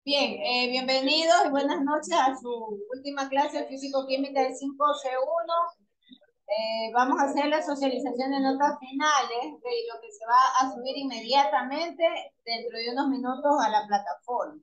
Bien, bienvenidos y buenas noches a su última clase de Físico-Química del 5C1. Vamos a hacer la socialización de notas finales de lo que se va a subir inmediatamente dentro de unos minutos a la plataforma.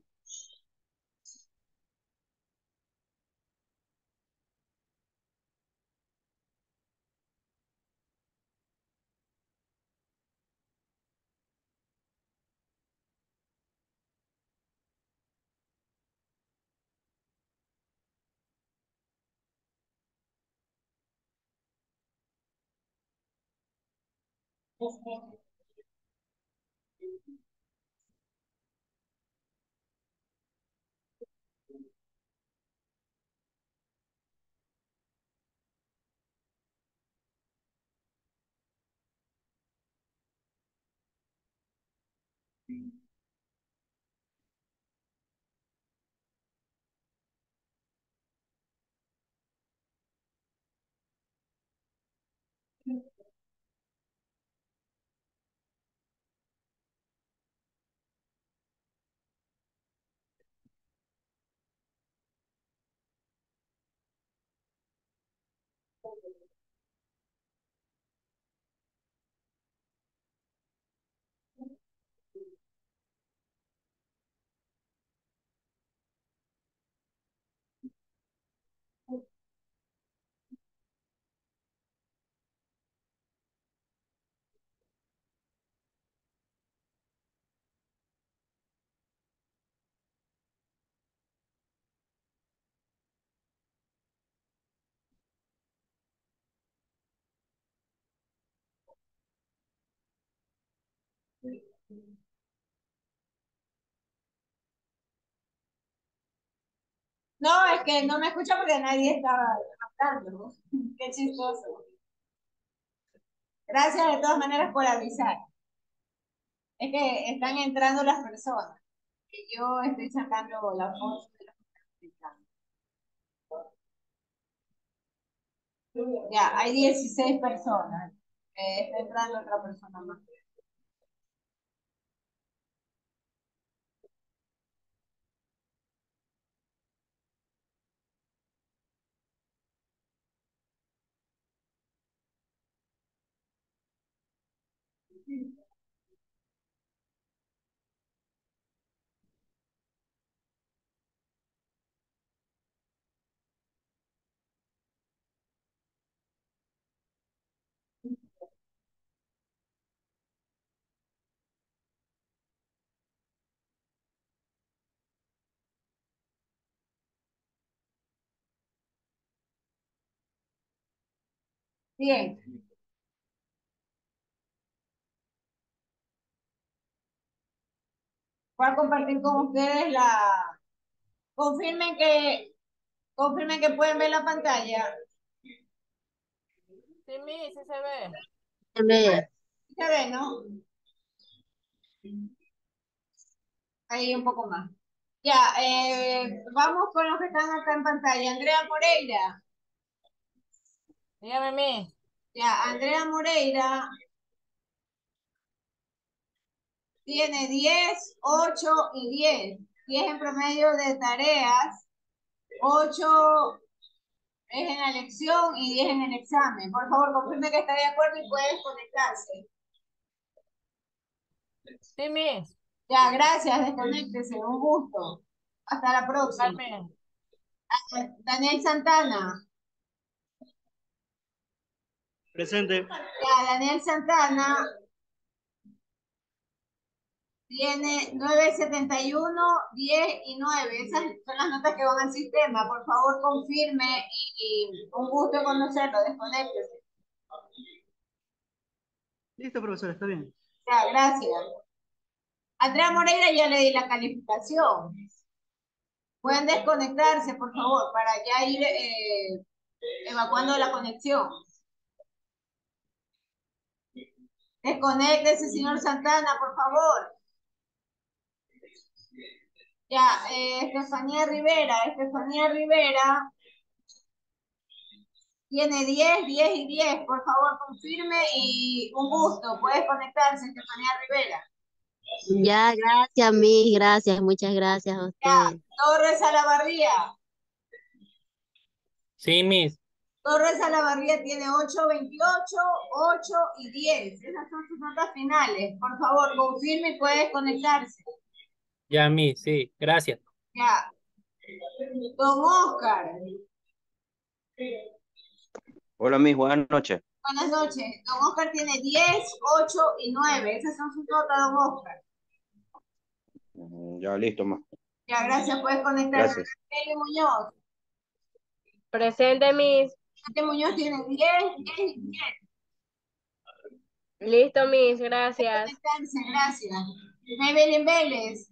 No, es que no me escucha porque nadie estaba hablando. Qué chistoso. Gracias de todas maneras por avisar. Es que están entrando las personas. Y yo estoy sacando la foto de los que están entrando. Ya, hay 16 personas. Está entrando otra persona más. Bien, voy a compartir con ustedes la... Confirmen que, confirmen que pueden ver la pantalla. Sí, sí se ve. Ve. Se ve, ¿no? Ahí un poco más. Ya, vamos con los que están acá en pantalla. Andrea Moreira. Dígame, mi. Ya, Andrea Moreira tiene 10, 8 y 10. 10 en promedio de tareas, 8 es en la lección y 10 en el examen. Por favor, confirme que está de acuerdo y puede desconectarse. Sí, mi. Ya, gracias, desconéctese, un gusto. Hasta la próxima. Igualmente. Daniel Santana. Presente. Ya, Daniel Santana tiene 9,71, 10 y 9. Esas son las notas que van al sistema. Por favor, confirme y un gusto conocerlo. Desconéctese. Listo, profesor, está bien. Ya, gracias. Andrea Moreira ya le di la calificación. Pueden desconectarse, por favor, para ya ir evacuando la conexión. Desconéctese, señor Santana, por favor. Ya, Estefanía Rivera tiene 10, 10 y 10. Por favor, confirme y un gusto. Puedes conectarse, Estefanía Rivera. Ya, gracias, Miss, gracias, muchas gracias a Ya, usted. Torres Salavarría. Sí, Miss. Torres Salavarría tiene 8, 28, 8 y 10. Esas son sus notas finales. Por favor, confirme y puede desconectarse. Ya, Miss, sí, gracias. Ya. Don Oscar. Hola, Miss, buenas noches. Buenas noches. Don Oscar tiene 10, 8 y 9. Esas son sus notas, don Oscar. Ya, listo, ma. Ya, gracias. Puedes conectarse. Gracias. Nelly Muñoz. Presente, Miss. Nelly Muñoz tiene 10, 10 y 10. Listo, Miss. Gracias. Conectarse, gracias. Maybelline Vélez.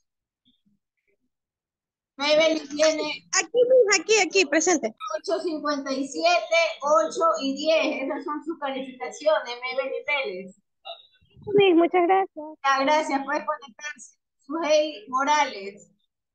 Maybelline tiene Aquí, presente. 8.57, 8 y 10. Esas son sus calificaciones, Maybelline Vélez. Sí, muchas gracias. Ya, gracias. Puedes conectarse. Sujei Morales.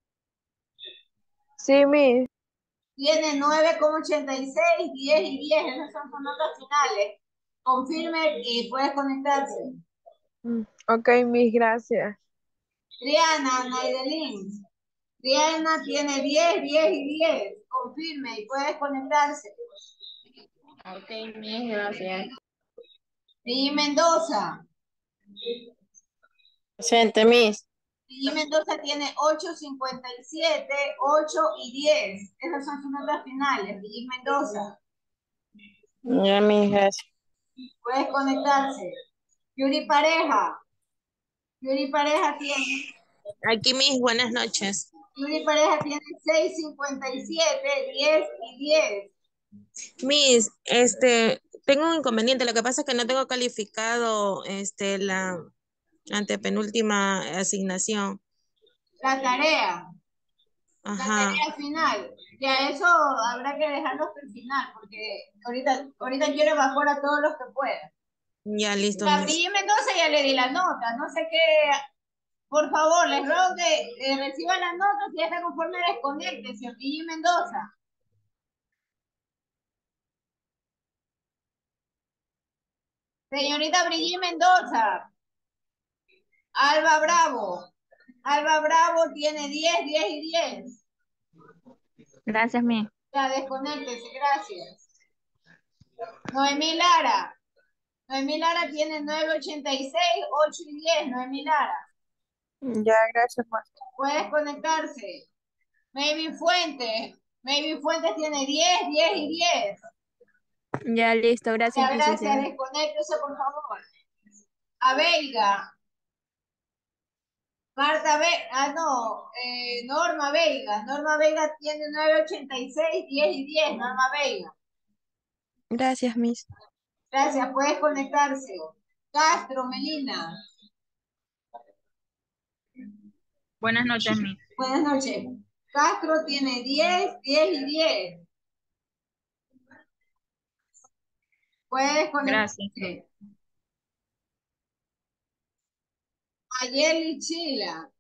Sí, Miss. Tiene 9,86, 10 y 10. Esas son sus notas finales. Confirme y puedes conectarse. Ok, Miss, gracias. Triana Naidelin. Triana tiene 10, 10 y 10. Confirme y puedes conectarse. Ok, Miss. Gracias. Gigi Mendoza. Presente, Miss. Gigi Mendoza tiene 8,57, 8 y 10. Esas son sus notas finales. Gigi Mendoza. Ya, Miss, gracias. Puedes conectarse. Yuri Pareja. Yuri Pareja tiene Aquí mis buenas noches. Yuri Pareja tiene 6,57, 10 y 10. Miss, tengo un inconveniente. Lo que pasa es que no tengo calificado, la antepenúltima asignación. La tarea. La Ajá. tarea final. Ya eso habrá que dejarlo hasta el final, porque ahorita quiero evacuar a todos los que puedan. Ya, listo, A Miss. Brigitte Mendoza ya le di la nota, no sé qué. Por favor, les ruego que reciban las notas y ya está conforme desconecte, señor Brigitte Mendoza. Señorita Brigitte Mendoza. Alba Bravo. Alba Bravo tiene 10, 10 y 10. Gracias, Miss. Ya, desconéctese, gracias. Noemí Lara. Noemí Lara tiene 9,86, 8 y 10. Noemí Lara. Ya, gracias, Master. Puedes conectarse. Maybe Fuentes. Maybe Fuentes tiene 10, 10 y 10. Ya, listo, gracias, Ya, gracias. licenciada. Desconéctese, por favor. A Veiga. Marta Veiga. No. Norma Veiga. Norma Veiga tiene 9,86, 10 y 10. Norma Veiga. Gracias, Miss. Gracias. Puedes conectarse. Castro, Melina. Buenas noches, Miss. Buenas noches. Castro tiene 10, 10 y 10. Puedes conectarse. Mayeli Chila.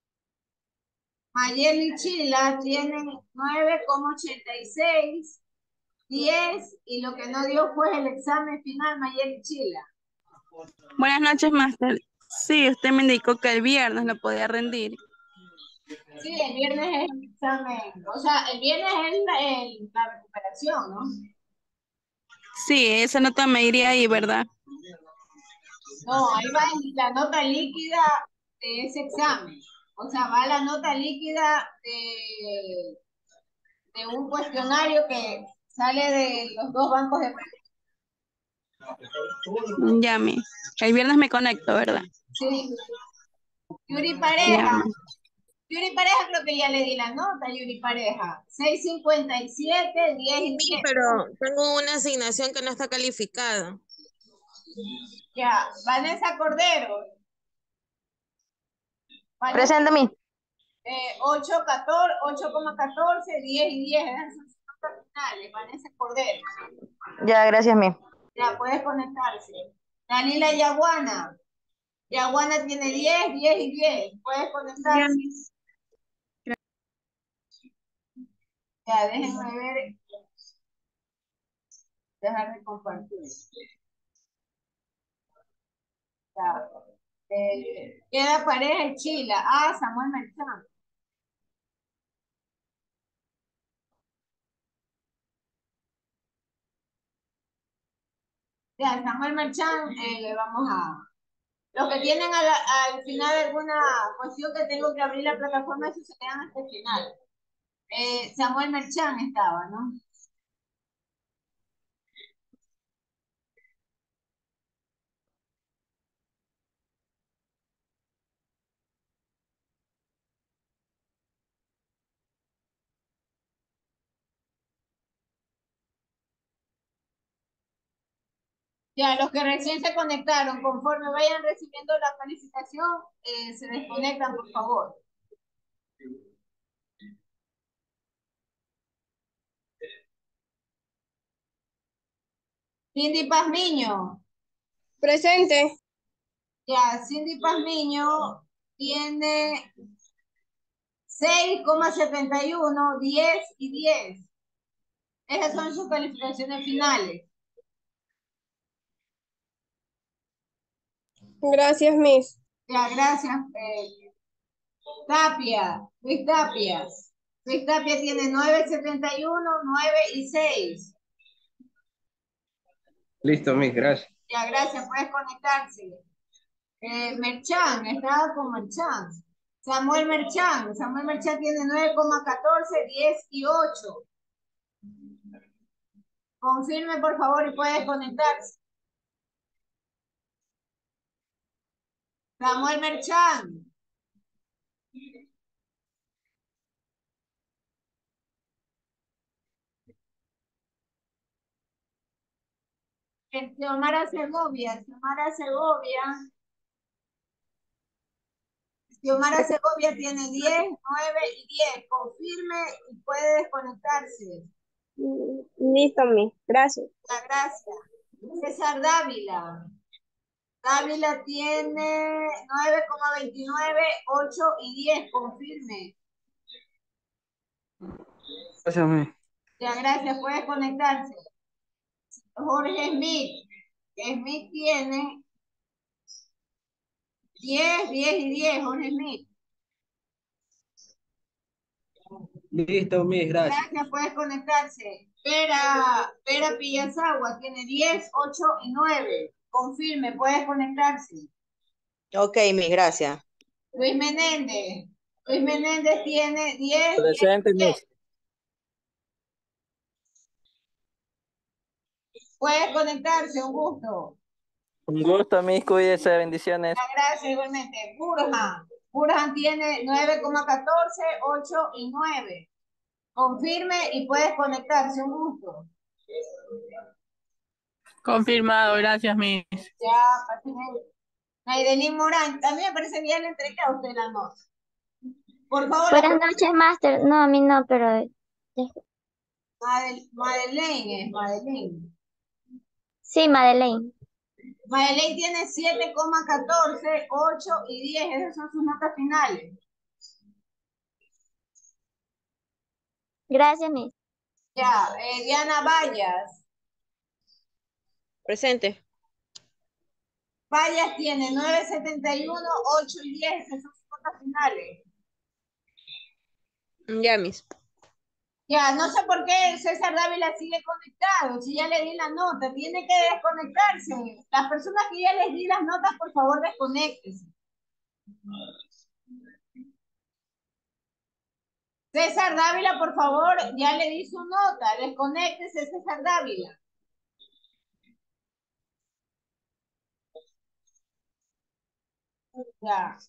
Mayeli Chila tiene 9,86, 10 y lo que no dio fue el examen final, Mayeli Chila. Buenas noches, Master. Sí, usted me indicó que el viernes lo podía rendir. Sí, el viernes es el examen, o sea, el viernes es la recuperación, ¿no? Sí, esa nota me iría ahí, ¿verdad? No, ahí va la nota líquida de ese examen. O sea, va la nota líquida de un cuestionario que sale de los dos bancos de Ya, el viernes me conecto, ¿verdad? sí. Yuri Ya, Pareja. Yuri Pareja creo que ya le di la nota, Yuri Pareja. 6,57, 10 y Sí, 10. pero tengo una asignación que no está calificada. Ya, Vanessa Cordero. Presente, Miss. 8,14, 10 y 10. Esas son sus notas finales, Vanessa Cordero. Ya, gracias, Miss. Ya, puedes conectarse. Danila Yaguana. Yaguana tiene 10, 10 y 10. Puedes conectarse. Ya, déjenme ver. Dejar de compartir. Ya. Queda pareja el Chila. Ah, Samuel Merchán. Ya, Samuel Merchán, le vamos a... Los que tienen al final alguna cuestión que tengo que abrir la plataforma, eso se quedan hasta el final. Samuel Merchán estaba, ¿no? Ya, los que recién se conectaron, conforme vayan recibiendo la calificación, se desconectan, por favor. Cindy Pazmiño. Presente. Ya, Cindy Pazmiño tiene 6,71, 10 y 10. Esas son sus calificaciones finales. Gracias, Miss. Ya, gracias. Tapia, Luis Tapia. Luis Tapia tiene 9,71, 9 y 6. Listo, Miss, gracias. Ya, gracias, puedes conectarse. Merchán, estaba con Merchán. Samuel Merchán tiene 9,14, 10 y 8. Confirme, por favor, y puede conectarse. Samuel Merchán. Xiomara Segovia. Xiomara Segovia tiene 10, 9 y 10. Confirme y puede desconectarse. Listo, Miss. Gracias. La gracia. César Dávila. Dávila tiene 9,29, 8 y 10. Confirme. Gracias, Miss. Ya, gracias. Puede conectarse. Jorge Smith. Smith tiene 10, 10 y 10. Jorge Smith. Listo, Miss, gracias. Gracias, puedes conectarse. Pera Pillazagua tiene 10, 8 y 9. Confirme, puedes conectarse. Ok, Miss, gracias. Luis Menéndez. Luis Menéndez tiene 10, Presente, 10. Miss. Puedes conectarse, un gusto. Un gusto, Miss. Cuídese, bendiciones. Gracias, igualmente. Burhan tiene 9,14, 8 y 9. Confirme y puedes conectarse, un gusto. Confirmado, gracias, Miss. Ya, paciente. Naidelín Morán, también me parece que ya le entregué a usted la nota. Por favor, Buenas noches, Master. No, a mí no, pero Madeleine. sí, Madeleine. Madeleine tiene 7,14, 8 y 10. Esas son sus notas finales. Gracias, Miss. Ya, Diana Vallas. Presente. Vallas tiene 9,71, 8 y 10. Esas son sus notas finales. Ya, Miss. Ya, no sé por qué César Dávila sigue conectado. Si ya le di la nota, tiene que desconectarse. Las personas que ya les di las notas, por favor, desconéctense. César Dávila, por favor, ya le di su nota. Desconéctese, César Dávila. Ya.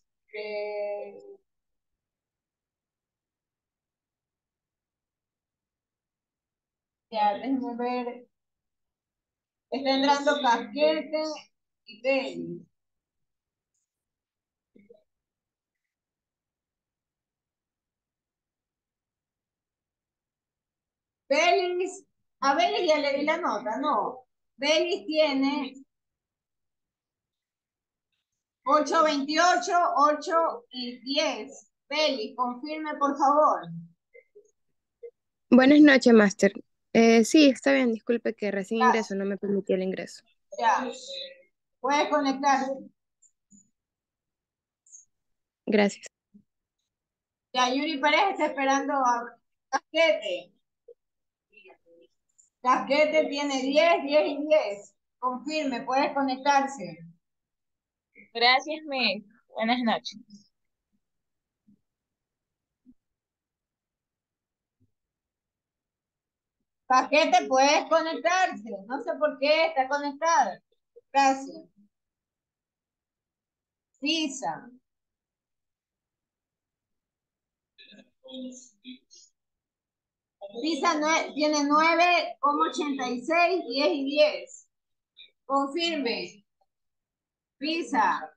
Ya, déjenme ver. Está entrando Casquete y Denis. Belis, a Belis ya le di la nota, no. Belis tiene 8,28, 8 y 10. Belis, confirme, por favor. Buenas noches, Master. Sí, está bien. Disculpe que recién Ya. ingreso, no me permitió el ingreso. Ya. Puedes conectarse. Gracias. Ya Yuri Pareja está esperando a Casquete. Casquete tiene 10, 10 y 10. Confirme, puede conectarse. Gracias, Miss. Buenas noches. Casquete, puedes conectarse. No sé por qué está conectada. Gracias. Pisa. Pisa tiene 9,86, 10 y 10. Confirme. Pisa.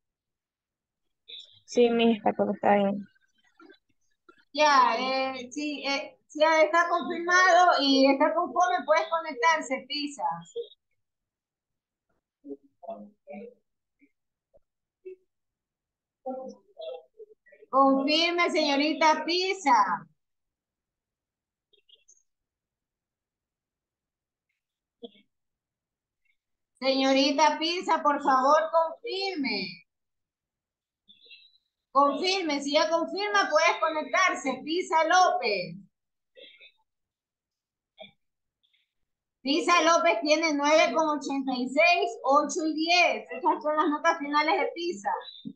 Sí, Miss, está bien. Ya, sí, ya está confirmado y está conforme, puedes conectarse, Pisa. Confirme, señorita Pisa. Señorita Pisa, por favor, confirme. Confirme, si ya confirma, puedes conectarse. Pisa López. Pisa López tiene 9,86, 8 y 10. Esas son las notas finales de Pisa.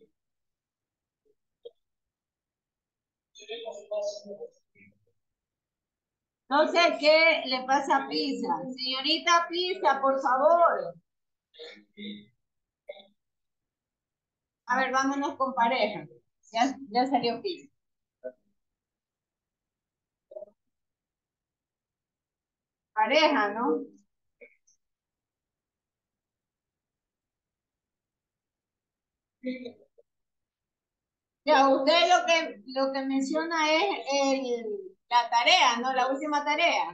No sé qué le pasa a Pisa. Señorita Pisa, por favor. A ver, vámonos con pareja. Ya salió Pisa. Pareja, ¿no? Ya, usted lo que menciona es la tarea, ¿no? La última tarea.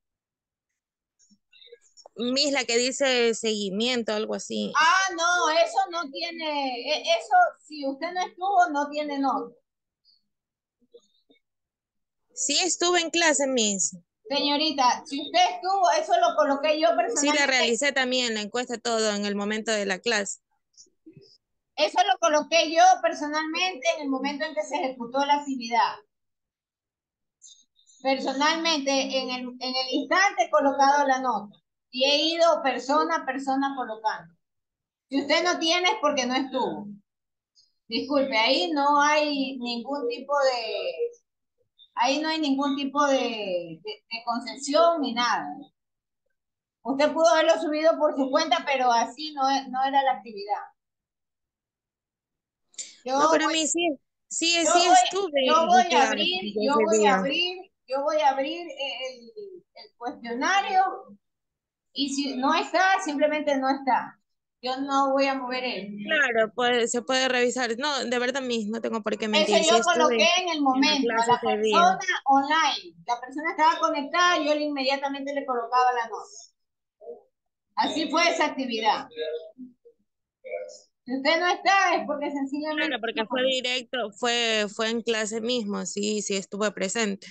Miss, la que dice seguimiento, algo así. Ah, no, eso no tiene, eso, si usted no estuvo, no tiene nota. Sí estuve en clase, Miss. Señorita, si usted estuvo, eso lo coloqué yo Sí, personalmente. la realicé también, la encuesta, todo en el momento de la clase. Eso lo coloqué yo personalmente en el momento en que se ejecutó la actividad. Personalmente, en el instante he colocado la nota. Y he ido persona a persona colocando. Si usted no tiene es porque no estuvo. Disculpe, ahí no hay ningún tipo de concesión ni nada. Usted pudo haberlo subido por su cuenta, pero así no era la actividad. No, pero a mí sí estuve Yo en voy a clase abrir ese día. el cuestionario y si no está, simplemente no está. Yo no voy a mover eso. Claro, pues se puede revisar. No, de verdad, Miss, no tengo por qué Eso mentir. Sí yo coloqué estuve en el en la momento, a clase la ese día. persona online. La persona estaba conectada, yo inmediatamente le colocaba la nota. Así fue esa actividad. Si usted no está, es porque sencillamente... Claro, porque fue directo, fue en clase mismo, sí estuve presente.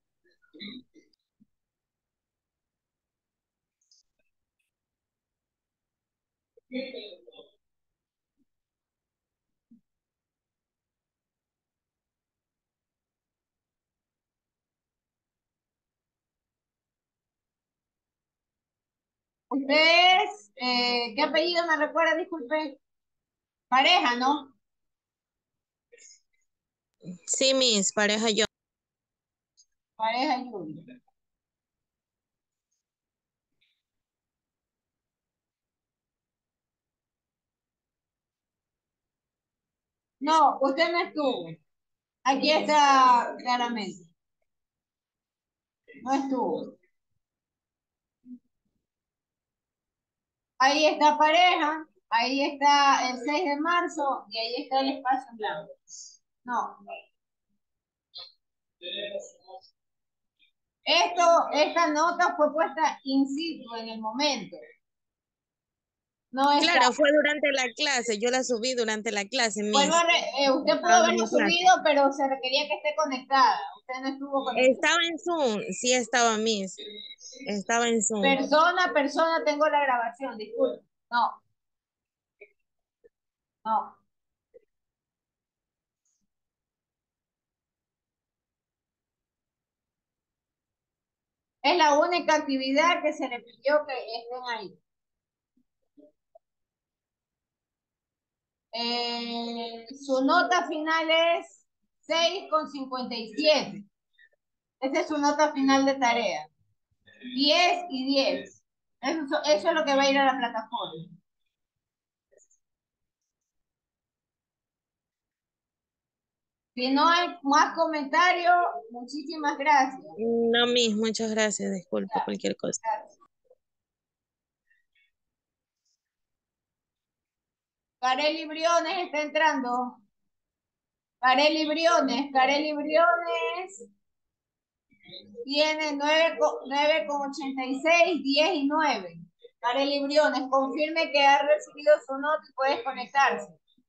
Ustedes, ¿qué apellido me recuerda? Disculpe. Pareja, ¿no? Sí, Miss, pareja yo. Pareja Yuri. No, usted no estuvo. Aquí está claramente. No estuvo. Ahí está pareja, ahí está el 6 de marzo y ahí está el espacio en blanco. No. Esta nota fue puesta in situ en el momento. No está. Claro, fue durante la clase, yo la subí durante la clase, Miss. Usted pudo haberlo subido, pero se requería que esté conectada. Usted no estuvo conectada. Estaba en Zoom, sí estaba, Miss. Estaba en Zoom. Persona, tengo la grabación, disculpe. No. Es la única actividad que se le pidió que estén ahí. Su nota final es 6,57. Esa es su nota final de tarea. 10 y 10. Eso es lo que va a ir a la plataforma. Si no hay más comentarios, muchísimas gracias. No, Miss, muchas gracias. Disculpe cualquier cosa. Gracias. Carely Briones está entrando. Carely Briones tiene 9,86, 10 y 9. Carely Briones, confirme que ha recibido su nota y puedes conectarse.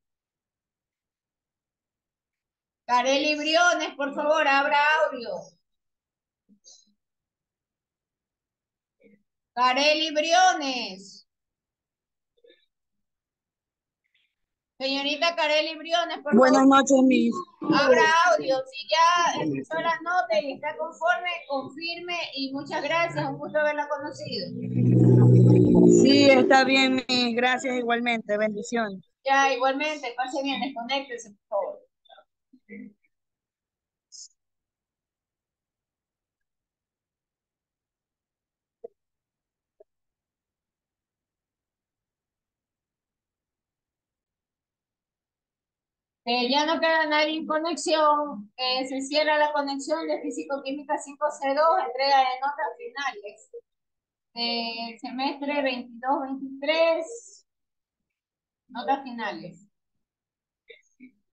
Carely Briones, por favor, abra audio. Carely Briones. Señorita Carely Briones, por Buenas favor. noches, Miss. Abra audio. Si ya empezó la nota y está conforme, confirme y muchas gracias. Un gusto haberla conocido. Sí, está bien, Miss. Gracias igualmente. Bendiciones. Ya, igualmente, pase bien, desconéctese, por favor. Ya no queda nadie en conexión. Se cierra la conexión de Físico-Química 5C2, entrega de notas finales. Semestre 22-23, notas finales.